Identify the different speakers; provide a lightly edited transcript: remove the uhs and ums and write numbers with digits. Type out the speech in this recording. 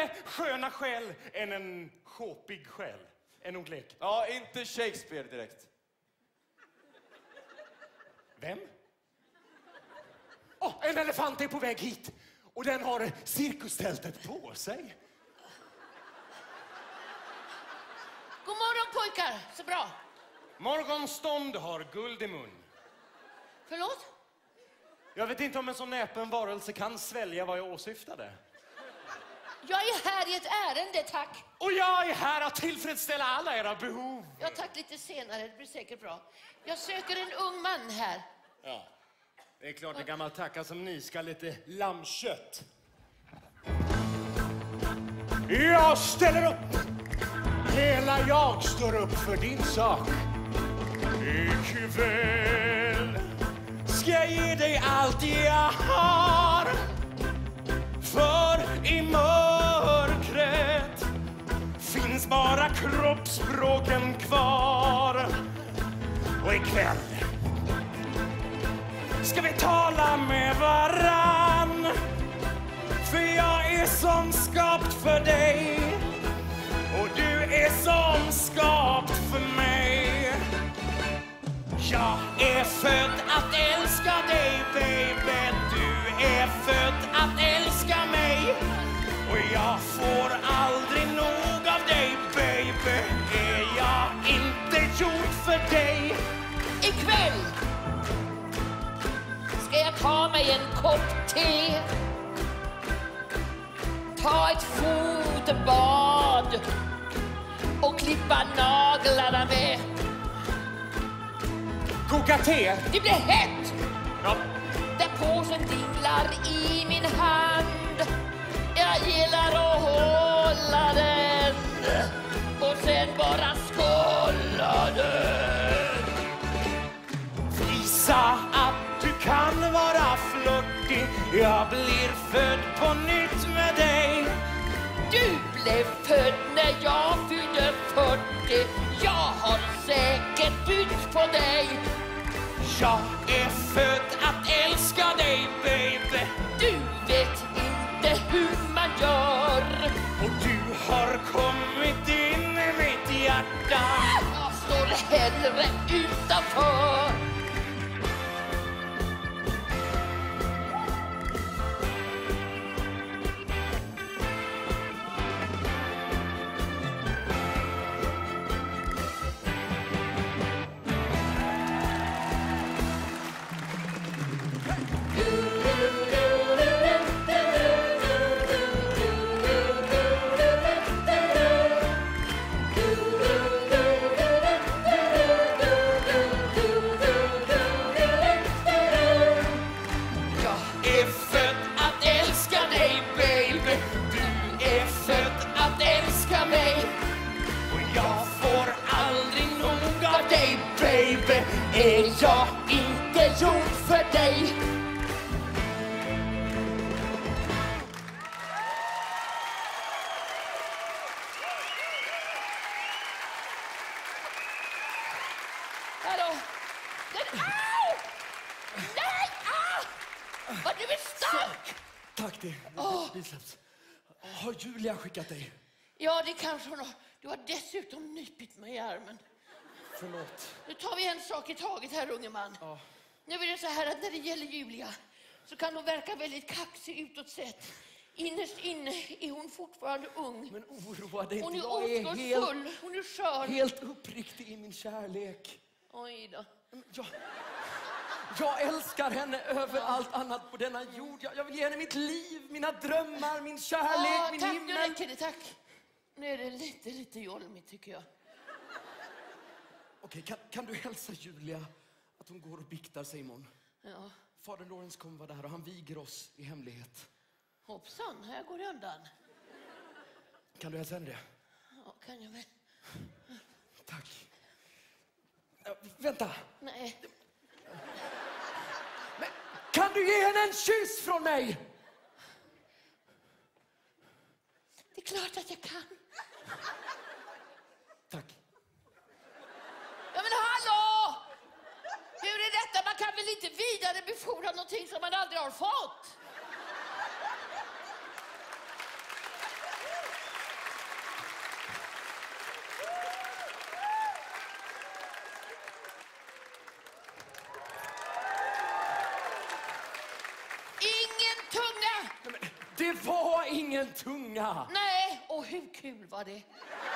Speaker 1: bättre sköna skäl än en sjåpig själ. En ordlek.
Speaker 2: Ja, inte Shakespeare direkt.
Speaker 1: Vem? En elefant är på väg hit. Och den har cirkustältet på sig.
Speaker 3: God morgon pojkar, så bra.
Speaker 1: Morgonstånd har guld i mun.
Speaker 3: Förlåt?
Speaker 1: Jag vet inte om en sån näpen varelse kan svälja vad jag åsyftade.
Speaker 3: Jag är här i ett ärende, tack.
Speaker 1: Och jag är här att tillfredsställa alla era behov.
Speaker 3: Ja, tack, lite senare, det blir säkert bra. Jag söker en ung man här.
Speaker 1: Ja, det är klart en gammal tacka som ni ska lite lammkött. Jag ställer upp. Hela jag står upp för din sak. Ikväll ska jag ge dig allt jag har. För i mörkret finns bara kroppsspråken kvar. Och ikväll ska vi tala med varann. För jag är som skapt för dig. Och du är som skapt för mig. Jag är född att älska dig, baby. Du är född att älska mig. Och jag får aldrig nog av dig, baby. Är jag inte gjord för dig?
Speaker 3: Ikväll ska jag ta mig en kopp te. Ta ett fotbad och klippa naglarna med.
Speaker 1: Koka te.
Speaker 3: Det blir hett.
Speaker 1: Ja.
Speaker 3: Där påsen dinglar i min hand. Jag gillar att hålla den och sen bara skålla den.
Speaker 1: Visa att du kan vara flörtig. Jag blir född på nytt med dig.
Speaker 3: Du blev född när jag fyllde 40. Jag har säkert bytt på dig.
Speaker 1: Jag är född att älska dig, baby.
Speaker 3: Du vet inte hur man gör.
Speaker 1: Och du har kommit in i mitt hjärta.
Speaker 3: Jag står hellre utanför. Är jag inte gjord för dig? Hallå? Au! Nej! Vad du är stark!
Speaker 1: Tack, det biceps. Har Julia skickat dig?
Speaker 3: Ja, det kanske hon har. Du har dessutom nypit mig i armen.
Speaker 1: Förlåt.
Speaker 3: Nu tar vi en sak i taget här, unge man.
Speaker 1: Ja.
Speaker 3: Nu är det så här att när det gäller Julia så kan hon verka väldigt kaxig utåt sett. Innerst inne är hon fortfarande ung.
Speaker 1: Men oroa dig inte.
Speaker 3: Hon är
Speaker 1: Jag
Speaker 3: oskuldsfull, hon är skör.
Speaker 1: helt uppriktig i min kärlek.
Speaker 3: Oj då.
Speaker 1: Jag älskar henne över allt annat på denna jord. Jag vill ge henne mitt liv, mina drömmar, min kärlek, min
Speaker 3: tack,
Speaker 1: himmel.
Speaker 3: Nu räcker det, tack. Nu är det lite jolmigt tycker jag.
Speaker 1: Okej, kan du hälsa Julia att hon går och biktar sig imorgon?
Speaker 3: Ja.
Speaker 1: Fader Lawrence kommer vara där och han viger oss i hemlighet.
Speaker 3: Hoppsan, här går det undan.
Speaker 1: Kan du hälsa henne det?
Speaker 3: Ja, kan jag väl.
Speaker 1: Tack. Vänta.
Speaker 3: Nej.
Speaker 1: Men, kan du ge henne en kyss från mig?
Speaker 3: Det är klart att jag kan.
Speaker 1: Tack.
Speaker 3: Ja men hallå! Hur är detta? Man kan väl inte vidarebefordra någonting som man aldrig har fått?
Speaker 4: Det var ingen tunga.
Speaker 3: Nej, och hur kul var det?